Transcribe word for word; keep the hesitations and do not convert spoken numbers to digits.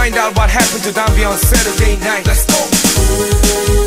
find out what happened to Danby on Saturday night. Let's go.